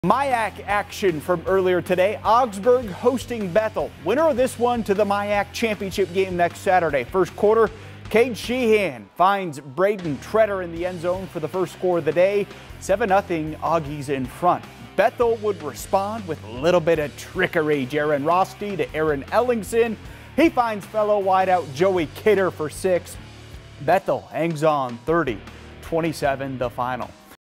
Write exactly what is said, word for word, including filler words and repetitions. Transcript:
MIAC action from earlier today. Augsburg hosting Bethel. Winner of this one to the MIAC championship game next Saturday. First quarter, Cade Sheehan finds Braden Treader in the end zone for the first score of the day. seven nothing Augies in front. Bethel would respond with a little bit of trickery. Jaron Rosti to Aaron Ellingson. He finds fellow wideout Joey Kidder for six. Bethel hangs on thirty twenty-seven the final.